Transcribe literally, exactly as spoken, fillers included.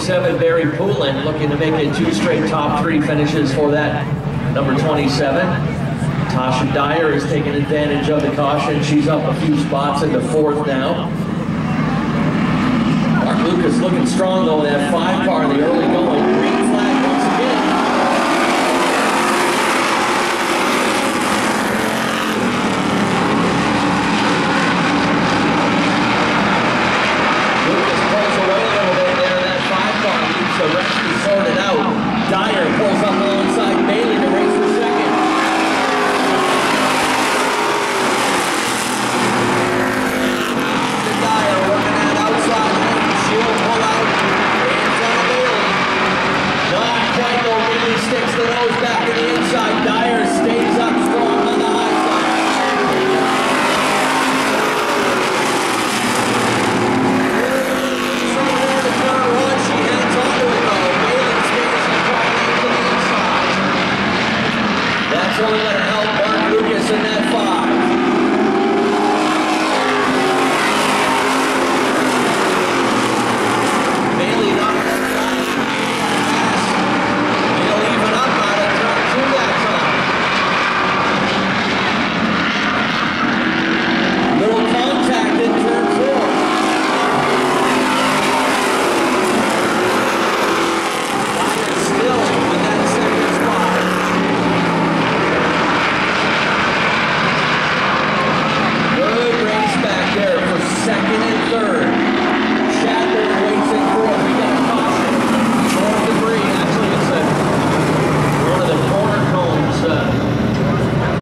twenty-seven, Barry Poulin, looking to make it two straight top three finishes for that number twenty-seven. Tasha Dyer is taking advantage of the caution. She's up a few spots in the fourth now. Mark Lucas looking strong though in that five car in the early going.